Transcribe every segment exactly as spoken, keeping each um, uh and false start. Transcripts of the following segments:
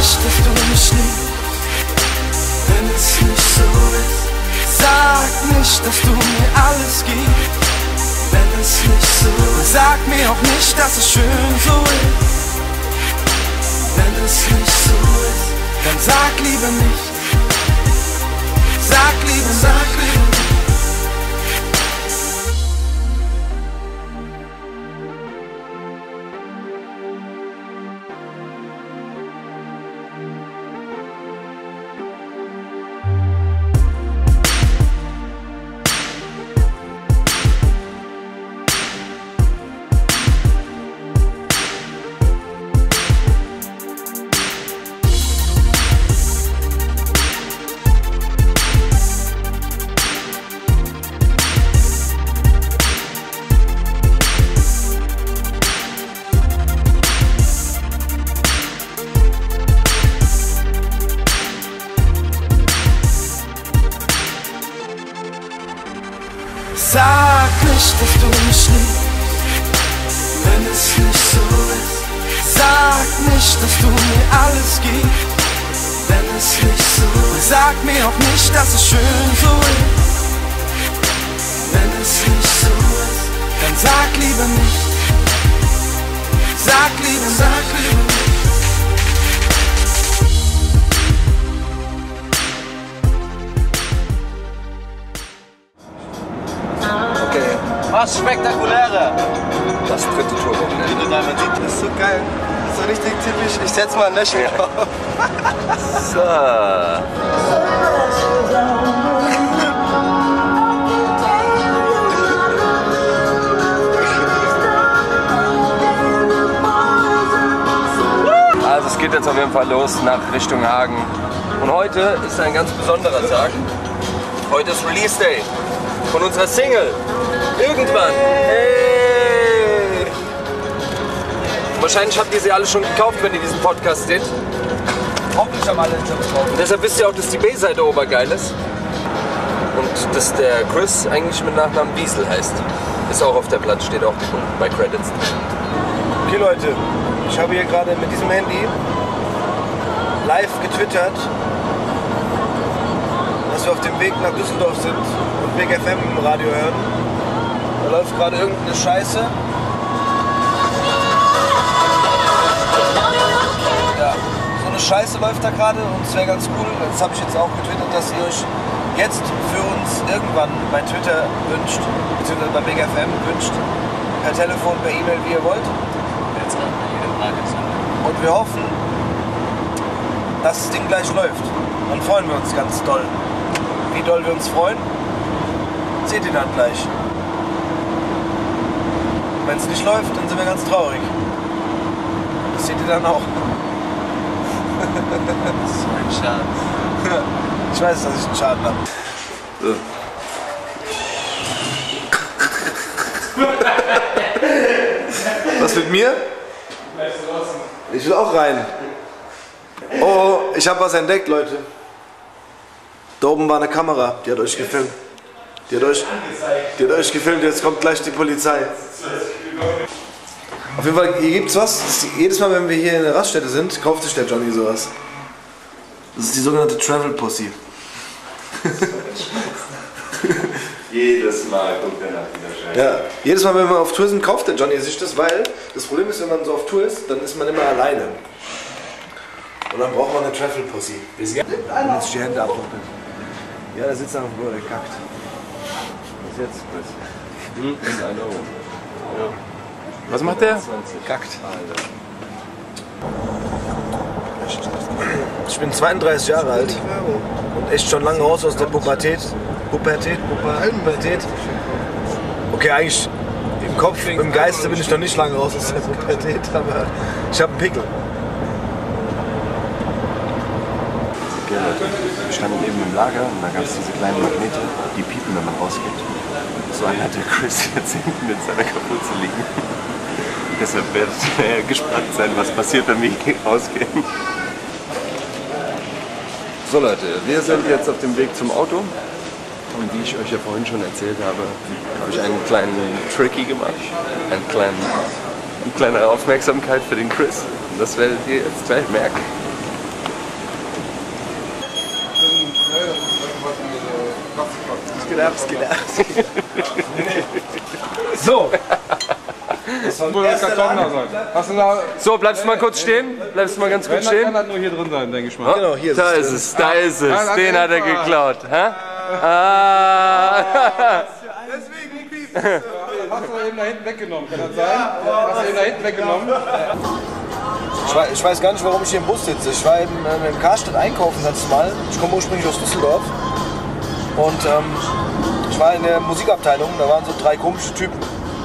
nicht, dass du mich liebst, wenn es nicht so ist. Sag nicht, dass du mir alles gibst, wenn es nicht so ist. Sag mir auch nicht, dass es schön so ist, wenn es nicht so ist. Dann sag lieber nicht, sag lieber, sag lieber nicht. Sag nicht, dass du mich liebst, wenn es nicht so ist. Sag nicht, dass du mir alles gibst, wenn es nicht so ist. Sag mir auch nicht, dass es schön so ist, wenn es nicht so ist. Dann sag lieber nicht, sag lieber, sag lieber nicht. Was spektakuläre! Das dritte Tourwochenende. Man sieht, das ist so geil. Das ist so richtig typisch. Ich setz mal ein Lächeln drauf. So. Also es geht jetzt auf jeden Fall los nach Richtung Hagen. Und heute ist ein ganz besonderer Tag. Heute ist Release Day von unserer Single. Irgendwann. Hey. Wahrscheinlich habt ihr sie alle schon gekauft, wenn ihr diesen Podcast seht. Hoffentlich haben alle schon gekauft. Und deshalb wisst ihr auch, dass die B-Seite obergeil ist. Und dass der Chris eigentlich mit Nachnamen Wiesel heißt. Ist auch auf der Platte, steht auch bei Credits. Okay Leute, ich habe hier gerade mit diesem Handy live getwittert, dass wir auf dem Weg nach Düsseldorf sind und Big F M im Radio hören. Da läuft gerade irgendeine Scheiße. Ja, so eine Scheiße läuft da gerade und es wäre ganz cool. Das habe ich jetzt auch getwittert, dass ihr euch jetzt für uns irgendwann bei Twitter wünscht, beziehungsweise bei Big F M wünscht, per Telefon, per E-Mail, wie ihr wollt. Und wir hoffen, dass das Ding gleich läuft. Dann freuen wir uns ganz doll. Wie doll wir uns freuen, seht ihr dann gleich. Wenn es nicht läuft, dann sind wir ganz traurig. Das seht ihr dann auch. Das ist so ein Schaden. Ich weiß, dass ich einen Schaden habe. So. Was mit mir? Ich will auch rein. Oh, ich habe was entdeckt, Leute. Da oben war eine Kamera, die hat euch gefilmt. Die hat euch, die hat euch gefilmt, jetzt kommt gleich die Polizei. Auf jeden Fall, hier gibt's was. Das ist, jedes Mal, wenn wir hier in der Raststätte sind, kauft sich der Johnny sowas. Das ist die sogenannte Travel Pussy. Jedes Mal guckt er nach dieser Scheiße. Ja, jedes Mal, wenn wir auf Tour sind, kauft der Johnny sich das, weil das Problem ist, wenn man so auf Tour ist, dann ist man immer alleine. Und dann braucht man eine Travel Pussy. Und jetzt die Hände abrumpeln. Ja, der sitzt da auf dem Boden, der kackt. Was jetzt, Chris? Hm? I know. Ja. Was macht der? Kackt. Ich bin zweiunddreißig Jahre alt und echt schon lange raus aus der Pubertät. Pubertät, Pubertät. Okay, eigentlich im Kopf, im Geiste bin ich noch nicht lange raus aus der Pubertät, aber ich habe einen Pickel. Okay, Leute, wir standen eben im Lager und da gab es diese kleinen Magnete, die piepen, wenn man rausgeht. So einer hat der Chris jetzt hinten in seiner Kapuze liegen. Deshalb werdet ihr gespannt sein, was passiert, wenn wir hier rausgehen. So Leute, wir sind jetzt auf dem Weg zum Auto. Und wie ich euch ja vorhin schon erzählt habe, habe ich einen kleinen Tricky gemacht. Einen kleinen, eine kleine Aufmerksamkeit für den Chris. Und das werdet ihr jetzt gleich merken. Es geht ab, es geht ab. So. Das muss ein Karton sein. Hast du da? So, bleibst du mal kurz stehen? Bleibst du mal ganz kurz Wenn, dann stehen? kann das nur hier drin sein, denke ich mal. Genau, hier Da ist ist es. es, da ist es. Ah, Den hat er super. geklaut. Hä? Ah. Hast du eben da hinten weggenommen, kann das sein? Hast du eben da hinten weggenommen? Ich weiß, ich weiß gar nicht, warum ich hier im Bus sitze. Ich war eben ähm, im Karstadt einkaufen letztes Mal. Ich komme ursprünglich aus Düsseldorf. Und ähm, ich war in der Musikabteilung, da waren so drei komische Typen.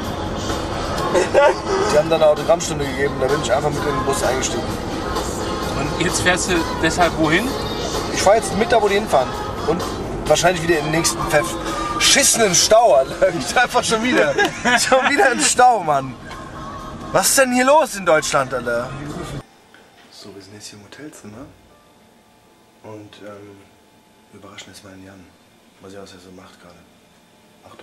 Die haben dann eine Autogrammstunde gegeben, da bin ich einfach mit in den Bus eingestiegen. Und jetzt fährst du deshalb wohin? Ich fahre jetzt mit da, wo die hinfahren. Und wahrscheinlich wieder in den nächsten Pfeff. Schissenen Stau, Alter. Ich einfach schon wieder. Schon wieder im Stau, Mann. Was ist denn hier los in Deutschland, Alter? So, wir sind jetzt hier im Hotelzimmer. Und ähm, wir überraschen jetzt mal den Jan. Mal sehen, was er so macht gerade. Achtung.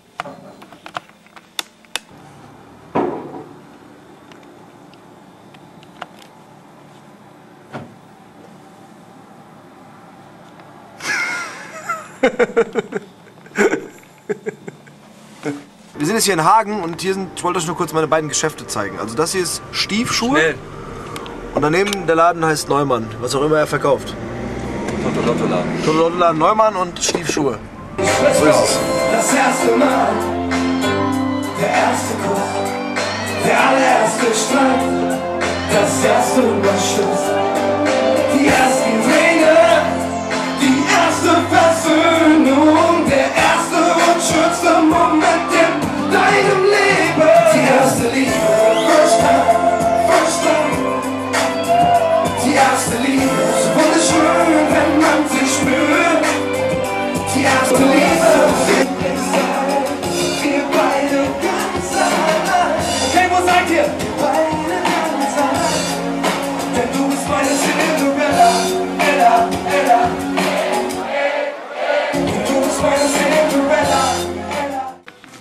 Wir sind jetzt hier in Hagen und hier sind, ich wollte euch nur kurz meine beiden Geschäfte zeigen. Also das hier ist Stiefschuhe. Schnell. Und daneben der Laden heißt Neumann, was auch immer er verkauft. Toto-Lotto-Laden. Toto-Lotto-Laden Neumann und Stiefschuhe. So ist es. Das erste Mal, der erste Kuss, der allererste Streit, das erste Überschuss, die ersten Tränen, die erste Versöhnung, der erste und schönste Moment in deinem Leben, die erste Liebe, first time, first time, die erste Liebe, so wunderschön, wenn man sich spürt, die erste Liebe. Wir beide ganz allein. Okay, wo seid ihr? Beide ganz allein. Denn du bist meine Cinderella, Ella, Ella. Du bist meine Cinderella, Ella.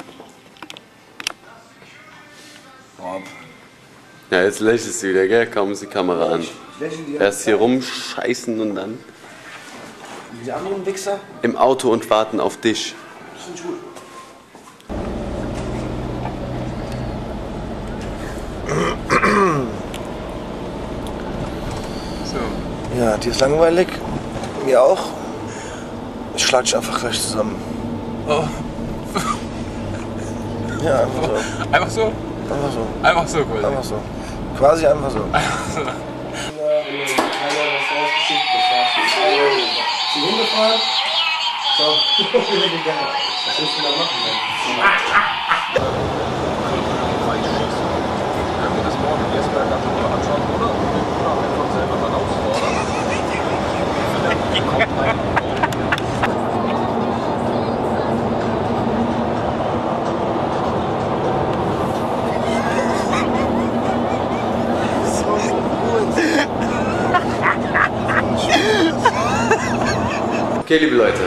Ja, jetzt lächelst du wieder, gell? Kaum ist die Kamera an. Erst hier rumscheißen und dann Die anderen Wichser? im Auto und warten auf dich. Das sind gut. So. Ja, dir ist langweilig. Mir auch. Ich schlag dich einfach gleich zusammen. Oh. Ja, einfach so. Einfach so? Einfach so. Einfach so quasi. Einfach so. Quasi einfach so. Sie rumgefahren? So, wieder gegangen. Was willst du da machen denn? Können wir das morgen erstmal ganz in Ruhe anschauen, oder? Oder einfach selber dann ausfordern? Vielleicht kommt ein Okay, liebe Leute,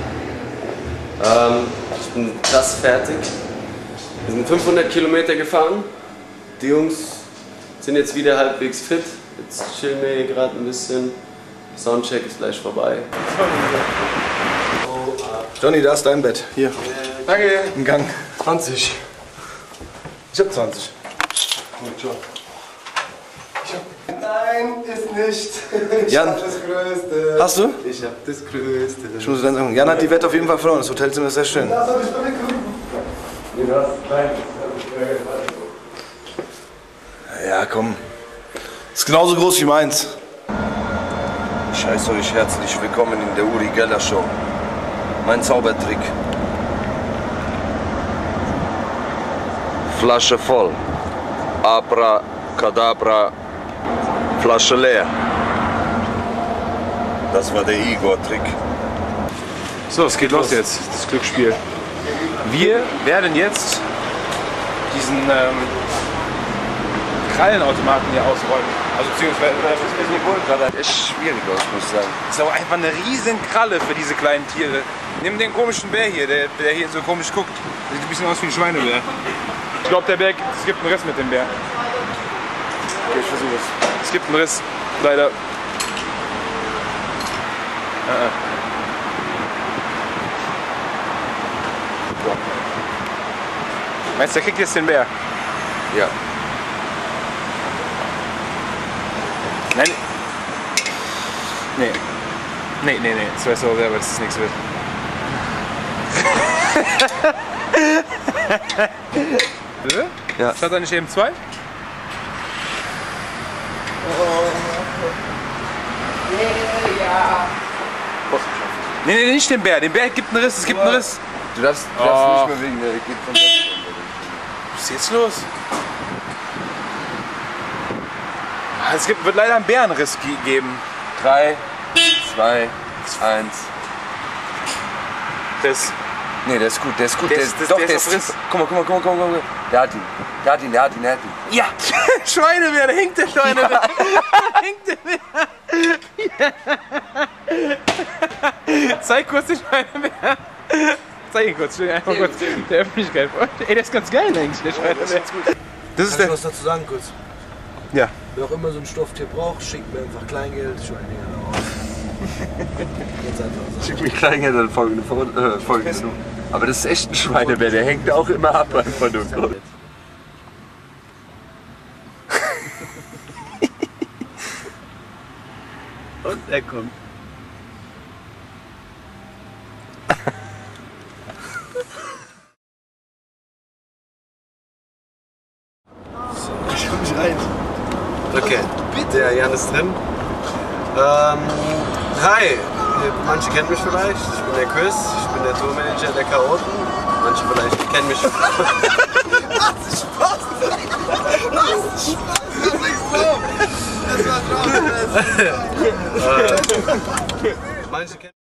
ähm, ich bin fast fertig. Wir sind fünfhundert Kilometer gefahren. Die Jungs sind jetzt wieder halbwegs fit. Jetzt chillen wir hier gerade ein bisschen. Soundcheck ist gleich vorbei. Johnny, da ist dein Bett. Hier. Danke. Im Gang. zwanzig. Ich hab zwanzig. Gut, schon. Nein, ist nicht. Ich Jan. hab das Größte. Hast du? Ich hab das Größte. Ich muss dann sagen, Jan hat die Wette auf jeden Fall verloren. Das Hotelzimmer ist sehr schön. Das hab ich doch geguckt. Nee, du hast nein. Ja, komm. Ist genauso groß wie meins. Ich heiße euch herzlich willkommen in der Uri Geller Show. Mein Zaubertrick. Flasche voll. Abracadabra. Flasche leer. Das war der Igor-Trick. So, es geht los jetzt, das Glücksspiel. Wir werden jetzt diesen ähm, Krallenautomaten hier ausräumen. Also beziehungsweise, das ist wohl gerade echt schwierig aus, muss ich sagen. Das ist aber einfach eine riesen Kralle für diese kleinen Tiere. Nimm den komischen Bär hier, der, der hier so komisch guckt. Sieht ein bisschen aus wie ein Schweinebär. Ich glaube, der Bär, es gibt einen Riss mit dem Bär. Okay, ich versuche es. Es gibt einen Riss, leider. Uh -uh. Meinst du, der kriegt jetzt den Bär? Ja. Nein. Nee. Nee, nee, nee. Das weiß auch selber, dass es nichts wird. Bitte? Ja. Schaut er nicht eben zwei? Nee, nee, nicht den Bär. Den Bär gibt einen Riss. Es gibt einen Riss. Du darfst, du darfst Oh. nicht mehr wegen der geht von Was ist jetzt los? Ah, Es gibt, wird leider einen Bärenriss ge- geben. drei, zwei, eins. Das. Nee, der ist gut, der ist gut. Der Der, ist- das- doch, der der ist ist. auf Riss. Guck mal, guck mal, guck mal, guck mal, guck mal. Der hat ihn. Der hat ihn, der hat ihn, der hat ihn. Ja! Schweinebär, da hängt der Schweinebär. Da hängt der Bär. Zeig kurz den Schweinebär. Zeig ihn kurz, stell ihn einfach kurz der Öffentlichkeit vor. Ey, der ist ganz geil eigentlich, der Schweinebär. Das ist Kann ich der. was dazu sagen kurz? Ja. Wer auch immer so ein Stofftier braucht, schickt mir einfach Kleingeld, Schweindinger auf. Ganz einfach so. Schick mich Kleingeld an folgende äh, folgende Nummer. Aber das ist echt ein Schweinebär, der hängt auch immer ab einfach nur. Und er kommt. Ich komm nicht rein. Okay, der Jan ist drin. Ähm, hi, manche kennen mich vielleicht. Ich bin der Chris, ich bin der Tourmanager der Chaoten. Manche vielleicht kennen mich. Lass Spaß! Lass Spaß! Das ist nichts drauf! Das war drauf! Manche kennen